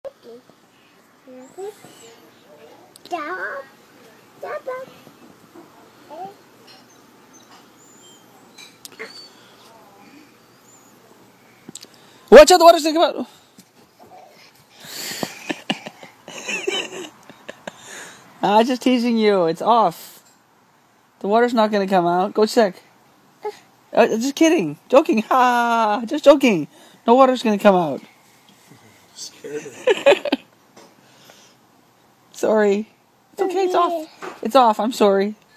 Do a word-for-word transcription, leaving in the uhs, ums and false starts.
Watch out, the water's gonna come out. I'm just teasing you. It's off. The water's not gonna come out. Go check. Uh, just kidding. Joking. Ha! Just joking. No water's gonna come out. Scared. Sorry. It's okay. It's off. It's off. I'm sorry.